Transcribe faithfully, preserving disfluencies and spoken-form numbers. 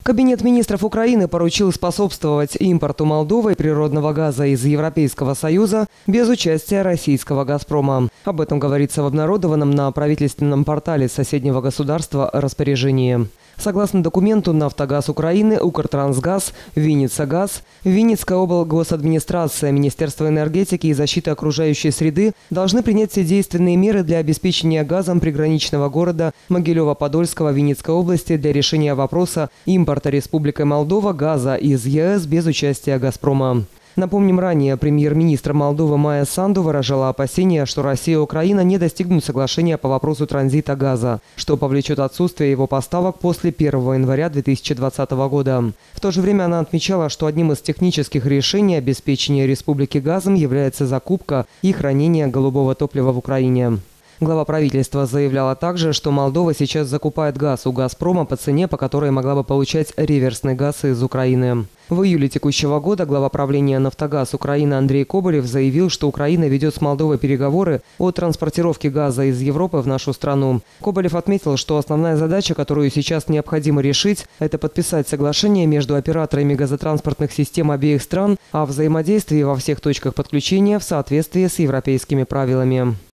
Кабинет министров Украины поручил способствовать импорту Молдовой природного газа из Европейского Союза без участия российского «Газпрома». Об этом говорится в обнародованном на правительственном портале соседнего государства распоряжении. Согласно документу, «Нафтогаз Украины», «Укртрансгаз», «Винницагаз», Винницкая облгосадминистрация, Министерство энергетики и защиты окружающей среды должны принять все действенные меры для обеспечения газом приграничного города Могилева-Подольского Винницкой области для решения вопроса импорта Республикой Молдова газа из ЕС без участия «Газпрома». Напомним, ранее премьер-министр Молдовы Майя Санду выражала опасения, что Россия и Украина не достигнут соглашения по вопросу транзита газа, что повлечет отсутствие его поставок после первого января две тысячи двадцатого года. В то же время она отмечала, что одним из технических решений обеспечения республики газом является закупка и хранение голубого топлива в Украине. Глава правительства заявляла также, что Молдова сейчас закупает газ у «Газпрома» по цене, по которой могла бы получать реверсный газ из Украины. В июле текущего года глава правления «Нафтогаз Украины» Андрей Коболев заявил, что Украина ведет с Молдовой переговоры о транспортировке газа из Европы в нашу страну. Коболев отметил, что основная задача, которую сейчас необходимо решить, это подписать соглашение между операторами газотранспортных систем обеих стран о взаимодействии во всех точках подключения в соответствии с европейскими правилами.